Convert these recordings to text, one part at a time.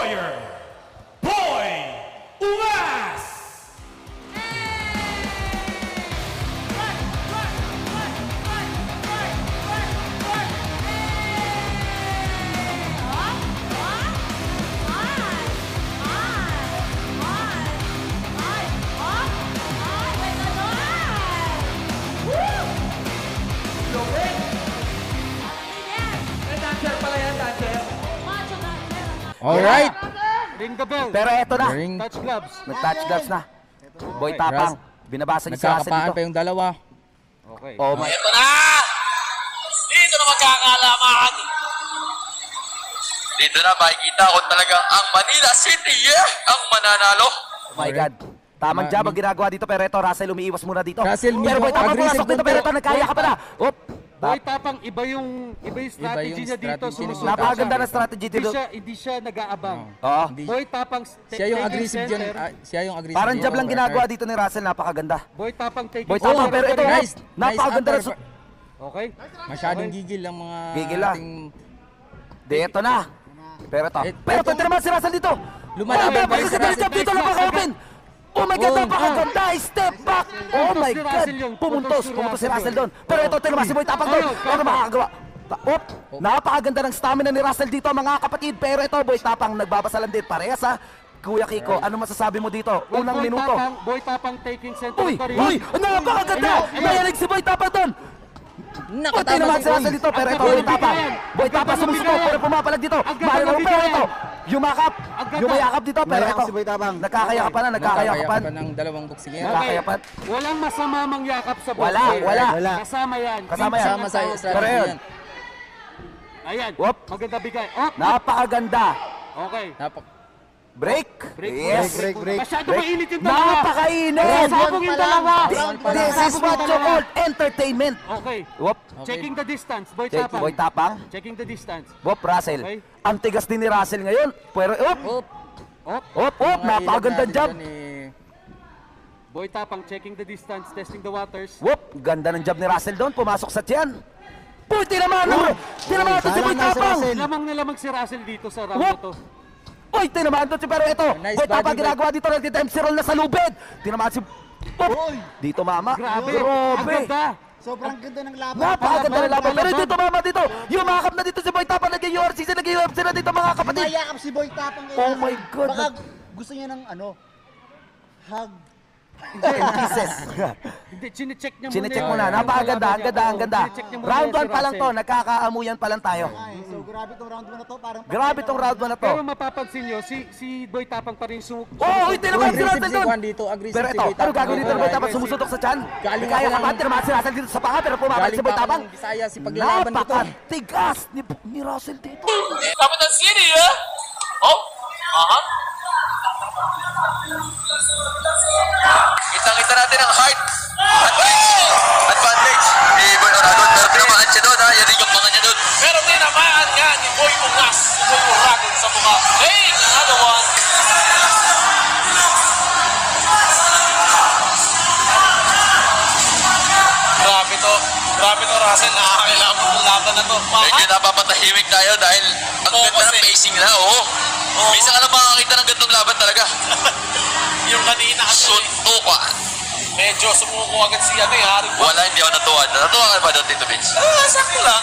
warrior, Boy Ungas! Alright. Ring the bell. Pero eto na. Touch gloves. Nag-touch gloves na. Boy Tapang. Binabasa niya si Russell Nagkakapaan dito. pa yung dalawa. Okay. Oh my. Ito na! Dito na magkakalaman. Dito na makikita ko talagang ang Manila City, ang mananalo. Oh my God. Tamang job ang ginagawa dito, pero ito, Russell, umiiwas muna dito. Russell, Pero Boy Tapang aggressive pumasok dito, pero ito, nagkaya ka pa na. Oop. Boy Tapang, iba yung strategy niya dito. strategy niya. Napakaganda na strategy dito. Hindi siya nag-aabang. Oo. Boy Tapang Siya yung taking aggressive dyan. center. Siya yung aggressive. Parang dyan. job lang ginagawa dito ni Russell, napakaganda. Boy Tapang taking Boy Tapang, pero ito, Nice. napakaganda na. Okay. Masyadong gigil ang mga Gigil lang. ating... Di, ito na. Pero ito. Eh, Pero ito naman si Russell dito. Lumalaban. Napakaganda job dito, napaka-open. Oh my God, napakaganda. Step back. Oh my God. Pumuntos si Russell doon. Pero ito, tinama si Boy Tapang doon. Ano makakagawa? Oop. Napakaganda ng stamina ni Russell dito, mga kapatid. Pero ito, Boy Tapang, nagbabasalan din. Parehas ha. Kuya Kiko, ano masasabi mo dito? Unang minuto. Boy Tapang taking center. Uy! Uy! Napakaganda! Nayalig si Boy Tapang doon! Puti naman si Russell dito, pero ito, Boy Tapang. Boy Tapang sumusuko, pero pumapalag dito. Mahal na pero ito. Yumakap. Yumayakap dito, pero ito. Nakakayakapan na, nakakayakapan. ng dalawang boksingero. Nakakayapan. Walang masama mangyakap sa box. Wala. Kasama yan. Kasama yan. Kasama sa Pero strategy yun. yan. Ayan. Whoop. Maganda bigay. Op. Napakaganda. Okay. Break. Yes. Masyado mainit yung dalawa. Napakainit. Sabog yung dalawa. This is what you call entertainment. Okay. Whoop. Checking the distance. Boy Check, Tapang. Boy Tapang. Checking the distance. Whoop, Russell. Okay. Ang tigas din ni Russell ngayon. Pero, whoop. Op. Whoop. Napakaganda job. Boy Tapang checking the distance, testing the waters. Whoop. Ganda ng job ni Russell doon. Pumasok sa tiyan. Puti naman. Tinamaan ito si Boy Tapang. Lamang na lamang si Russell dito sa round Whoop. na to. Uy, tinamaan doon si pero ito. Nice Boy Tapang body, ginagawa dito. Nag-MC roll na sa lubid. Tinamaan si... Whoop. Dito mama. Grabe. Ang ganda. Sobrang ganda ng laban. Napakaganda ng laban. Pero dito mama dito. Yumakap na dito si Boy Tapang. Nag-UFC na dito mga kapatid. Mayakap si Boy Tapang. Oh my God. Baka gusto niya ng hug. Kisses. Hindi, chinecheck niya muna. Chinecheck mo na. Napakaganda. Ang ganda. Chinecheck niya muna Round si 1 pa lang to. Russell. Nakakaamuyan pa lang tayo. So grabe tong round 1 na to. Parang Grabe tong round 1 na to. Pero mapapansin nyo, si Boy Tapang pa rin Oh, uy, tinamaan si Russell doon. dito, aggressive Pero ito, ano gagawin dito ng Boy Tapang? Sumusutok sa tiyan. Galing Kaya ako ka pa, ng- tinamaan si Russell dito sa panga, pero pumapalik si Boy Tapang. Bisaya si paglalaban dito. Napakatigas ni Russell dito. Capital City, Oh, Kitang-kita natin ang height. Advantage. Ni Boy Oragon. Pero tinamaan siya doon, Yan yung mga niya doon. Pero tinamaan nga ni Boy Ungas. Si Boy Oragon sa mukha. Hey, another one. Grabe to, Russell. Nakakailangan ng laban na to. Medyo napapatahimik tayo dahil ang ganda ng pacing na, Minsan ka lang makakita ng gandong laban talaga. Yung kanina kasi. Suntukan. Medyo sumuko agad si Haring. Wala, hindi ako natuwa. Natuwa ka ba doon, Tito Vince? Sakto lang.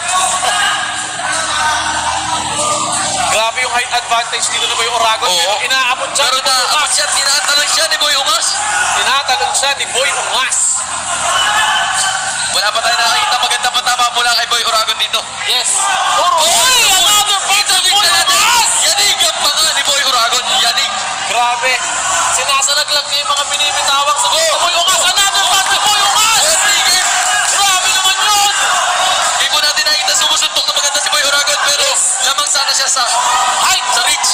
Grabe yung height advantage dito ni Boy Oragon. Pero inaabot siya ni Boy Ungas. Tinatalon siya ni Boy Ungas. Tinatalon siya ni Boy Ungas. Wala pa tayo nakakita maganda patama mula kay Boy Oragon dito. Yes. Oy! Another fight of Boy Ungas! Yanig ang mga ni Boy Oragon. Yanig. Grabe. Sinasalaglag niya yung mga binibitawang sa Boy Ungas. Another fight of Boy Ungas! Grabe naman yun! Hindi po natin nakikita sumusuntok na maganda si Boy Oragon pero lamang sana siya sa height, sa reach.